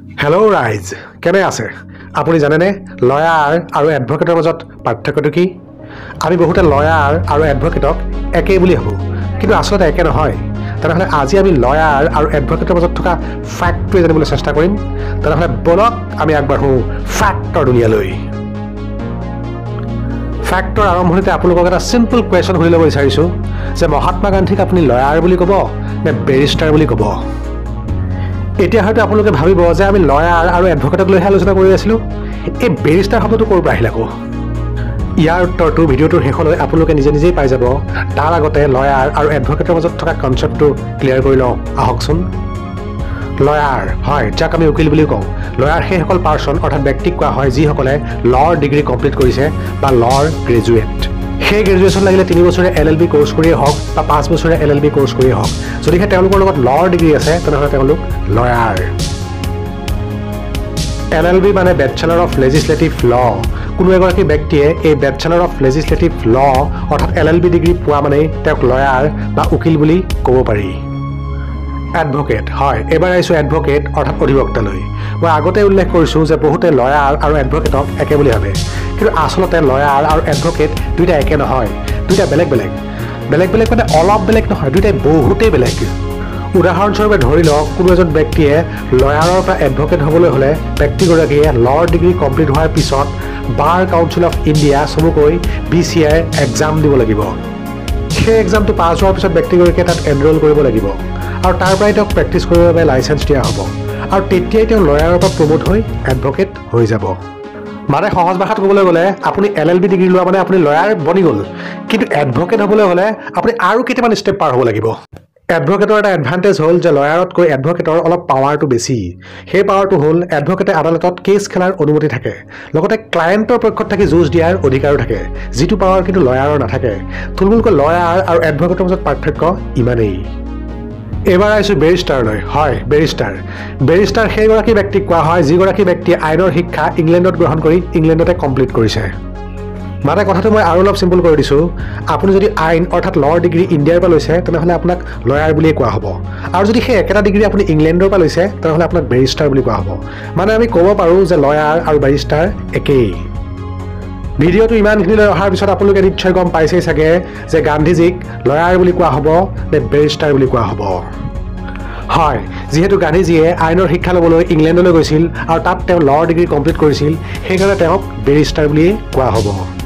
Hello' ৰাইজ, কেনে আছে? আপুনি জানেনে লয়াৰ আৰু এডভকেটৰ মাজত পাৰ্থক্যটো কি? আমি বহুতে লয়াৰ আৰু এডভকেটক একেই বুলি ভাবোঁ, কিন্তু আচলতে একে নহয়। তেনেহ'লে আজি আমি লয়াৰ আৰু এডভকেটৰ মাজত থকা ফেক্টটোৱে জানিবলৈ চেষ্টা কৰিম। তেনেহ'লে বলক আমি আগবাঢ়োঁ ফেক্টৰ দুনিয়ালৈ। ফেক্টৰ আৰম্ভণিতে আপোনালোকক এটা চিম্পল কুৱেশ্যন সুধি ল'ব বিচাৰিছোঁ যে মহাত্মা গান্ধীক আপুনি লয়াৰ বুলি ক'ব নে বেৰিষ্টাৰ বুলি ক'ব? এতিয়া হয়তো আপোনালোকে ভাবিব যে আমি লয়াৰ আৰু এডভকেটক লৈহে আলোচনা কৰি আছিলোঁ। এই বেৰিষ্টাৰ শব্দটো ক'ৰ পৰা আহিল আকৌ? ইয়াৰ উত্তৰটো ভিডিঅ'টোৰ শেষলৈ আপোনালোকে নিজে নিজেই পাই যাব। তাৰ আগতে লয়াৰ আৰু এডভকেটৰ মাজত থকা কনচেপ্টটো ক্লিয়াৰ কৰি লওঁ আহকচোন। লয়াৰ হয়, যাক আমি উকিল বুলি কওঁ। লয়াৰ সেইসকল পাৰ্চন অৰ্থাৎ ব্যক্তিক কোৱা হয় যিসকলে লৰ ডিগ্ৰী কমপ্লিট কৰিছে বা লৰ গ্ৰেজুৱেট। সেই গ্ৰেজুৱেশ্যন লাগিলে 3 বছৰীয়া LLB কোৰ্চ কৰিয়েই হওক বা 5 বছৰীয়া LLB কোৰ্চ কৰিয়েই হওক, যদিহে তেওঁলোকৰ লগত লৰ ডিগ্ৰী আছে তেনেহ'লে তেওঁলোক লয়াৰ। LLB মানে বেচেলৰ অফ লেজিছলেটিভ ল। কোনো এগৰাকী ব্যক্তিয়ে এই বেচেলৰ অফ লেজিছলেটিভ ল অৰ্থাৎ LLB ডিগ্ৰী পোৱা মানেই তেওঁক লয়াৰ বা উকিল বুলি ক'ব পাৰি। এডভকেট হয়, এবাৰ আহিছোঁ এডভকেট অৰ্থাৎ অধিবক্তালৈ। মই আগতে উল্লেখ কৰিছোঁ যে বহুতে লয়াৰ আৰু এডভকেটক একে বুলি ভাবে, কিন্তু আচলতে লয়াৰ আৰু এডভকেট দুইটা একে নহয়, দুইটা বেলেগ বেলেগ। বেলেগ বেলেগ মানে অলপ বেলেগ নহয়, দুইটাই বহুতেই বেলেগ। উদাহৰণস্বৰূপে ধৰি লওক, কোনো এজন ব্যক্তিয়ে লয়াৰৰ পৰা এডভকেট হ'বলৈ হ'লে ব্যক্তিগৰাকীয়ে লৰ ডিগ্ৰী কমপ্লিট হোৱাৰ পিছত বাৰ কাউন্সিল অফ ইণ্ডিয়া চমুকৈ BCI এক্সাম দিব লাগিব। সেই এক্সামটো পাছ হোৱাৰ পিছত ব্যক্তিগৰাকীয়ে তাত এনৰোল কৰিব লাগিব আৰু তাৰ পৰাই তেওঁক প্ৰেক্টিচ কৰিবৰ বাবে লাইচেঞ্চ দিয়া হ'ব আৰু তেতিয়াই তেওঁ লয়াৰৰ পৰা প্ৰমোট হৈ এডভকেট হৈ যাব। মানে সহজ ভাষাত ক'বলৈ গ'লে আপুনি LLB ডিগ্ৰী লোৱা মানে আপুনি লয়াৰ বনি গ'ল, কিন্তু এডভকেট হ'বলৈ হ'লে আপুনি আৰু কেইটামান ষ্টেপ পাৰ হ'ব লাগিব। এডভকেটৰ এটা এডভান্টেজ হ'ল যে লয়াৰতকৈ এডভকেটৰ অলপ পাৱাৰটো বেছি। সেই পাৱাৰটো হ'ল এডভকেটে আদালতত কেছ খেলাৰ অনুমতি থাকে, লগতে ক্লায়েণ্টৰ পক্ষত থাকি যুঁজ দিয়াৰ অধিকাৰো থাকে, যিটো পাৱাৰ কিন্তু লয়াৰৰ নাথাকে। থুলমূলকৈ লয়াৰ আৰু এডভকেটৰ মাজত পাৰ্থক্য ইমানেই। এইবাৰ আহিছোঁ বেৰিষ্টাৰলৈ। হয়, বেৰিষ্টাৰ। বেৰিষ্টাৰ সেইগৰাকী ব্যক্তিক কোৱা হয় যিগৰাকী ব্যক্তিয়ে আইনৰ শিক্ষা ইংলেণ্ডত গ্ৰহণ কৰি ইংলেণ্ডতে কমপ্লিট কৰিছে। মানে কথাটো মই আৰু অলপ চিম্পল কৰি দিছোঁ, আপুনি যদি আইন অৰ্থাৎ লৰ ডিগ্ৰী ইণ্ডিয়াৰ পৰা লৈছে তেনেহ'লে আপোনাক লয়াৰ বুলিয়ে কোৱা হ'ব, আৰু যদি সেই একেটা ডিগ্ৰী আপুনি ইংলেণ্ডৰ পৰা লৈছে তেনেহ'লে আপোনাক বেৰিষ্টাৰ বুলি কোৱা হ'ব। মানে আমি ক'ব পাৰোঁ যে লয়াৰ আৰু বেৰিষ্টাৰ একেই। ভিডিঅ'টো ইমানখিনিলৈ অহাৰ পিছত আপোনালোকে নিশ্চয় গম পাইছেই চাগে যে গান্ধীজীক লয়াৰ বুলি কোৱা হ'ব নে বেৰিষ্টাৰ বুলি কোৱা হ'ব। হয়, যিহেতু গান্ধীজীয়ে আইনৰ শিক্ষা ল'বলৈ ইংলেণ্ডলৈ গৈছিল আৰু তাত তেওঁ লৰ ডিগ্ৰী কমপ্লিট কৰিছিল, সেইকাৰণে তেওঁক বেৰিষ্টাৰ বুলিয়েই কোৱা হ'ব।